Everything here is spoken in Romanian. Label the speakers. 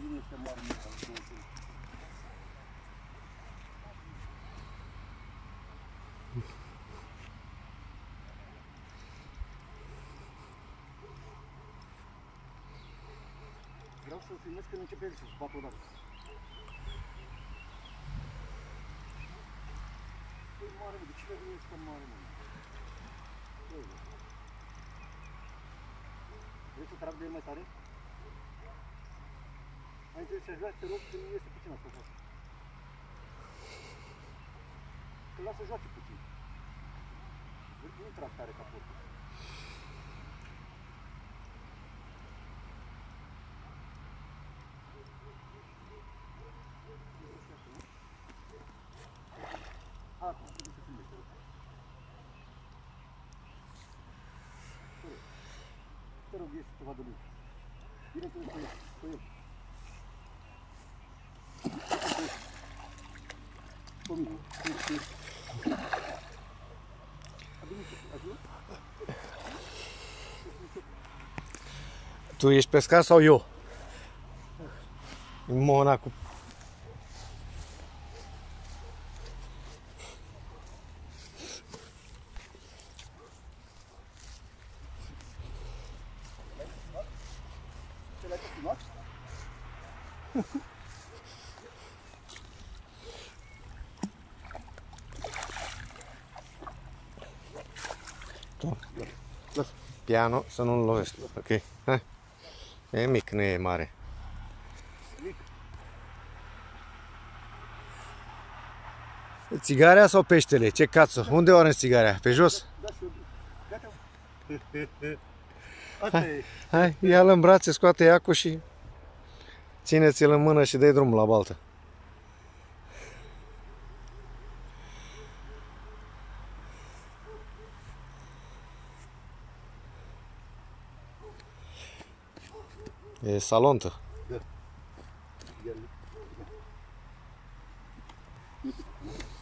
Speaker 1: bine să moară mult. Vreau să-l filmez când începe el să-și bată odată. Păi mare, de ce vine ăsta mare, mă? Vrei să trag de el mai tare? Mai întâi să joace, te rog, că nu iese puțin asta. Că lasă joace puțin. Nu trag tare ca portul. Acum, trebuie să filmezi, te rog. Te rog, iese să vadă lui. Bine să nu pe el. Pe mine.
Speaker 2: Tu ești pescar sau eu? Mona cu...
Speaker 1: Ce l-ai filmat? Lasă.
Speaker 2: Piano, să nu-l lovești. Ok, hai. E mic, nu e mare.
Speaker 1: Mic.
Speaker 2: Țigarea sau peștele? Ce cață? Unde o arunci țigarea? Pe jos?
Speaker 1: Da, și eu. Gata. Asta e.
Speaker 2: Hai, ia-l în brațe, scoate iacul și ține-ți-l în mână și dai drumul la baltă. E salontă.
Speaker 1: Da.